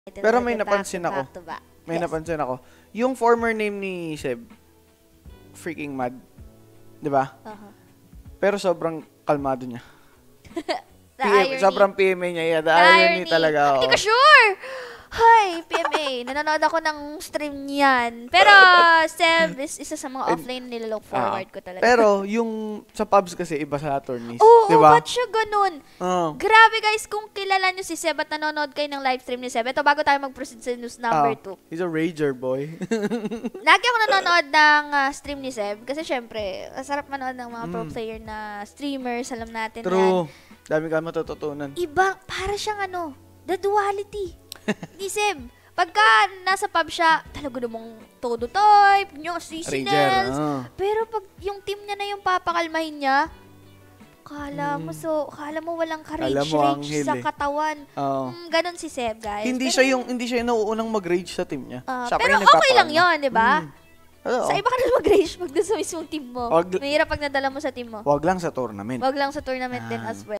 Pero may napansin ako. Back to back. May Yes. napansin ako. Yung former name ni Seb, freaking mad. 'Di ba? Uh-huh. Pero sobrang kalmado niya. The irony. Sobrang PMA niya. Yeah, the irony talaga. Hindi ko sure! Hi, PMA. Nanonood ako ng stream niyan. Pero, Seb, isa sa mga offline na nilalook forward ko talaga. Pero, yung sa pubs kasi, iba sa attorneys. Oo, diba? ba't siya ganun? Grabe guys, kung kilala nyo si Seb at nanonood kayo ng live stream ni Seb, ito bago tayo mag-proceed sa news number 2. He's a rager, boy. Lagi ako nanonood ng stream ni Seb kasi syempre, sarap manood ng mga pro player na streamers, alam natin yan. True. Dami ka matututunan. Iba, para siyang the duality ni Seb. Pagka nasa pub siya, talaga namang todo type, yung seasonals. Pero pag yung team niya na yung papakalmahin niya, kala mo walang ka-rage sa katawan. Ganon si Seb, guys. Hindi siya yung nauunang mag-rage sa team niya. Pero okay lang yun, di ba? Sa iba ka na mag-rage pag sa mismong team mo. Mahirap pag nadala mo sa team mo. Wag lang sa tournament. Wag lang sa tournament din as well.